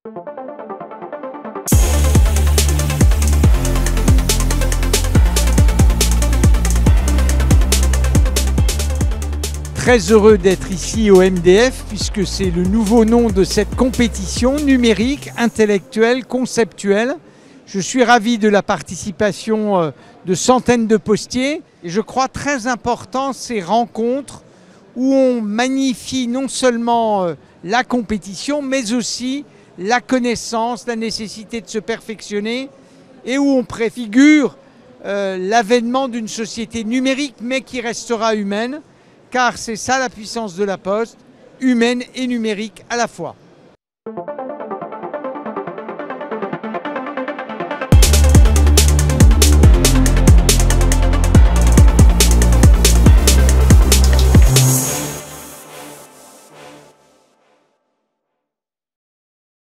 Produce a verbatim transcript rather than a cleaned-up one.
Très heureux d'être ici au M D F puisque c'est le nouveau nom de cette compétition numérique, intellectuelle, conceptuelle. Je suis ravi de la participation de centaines de postiers et je crois très important ces rencontres où on magnifie non seulement la compétition mais aussi la connaissance, la nécessité de se perfectionner et où on préfigure euh, l'avènement d'une société numérique mais qui restera humaine. Car c'est ça la puissance de la Poste, humaine et numérique à la fois.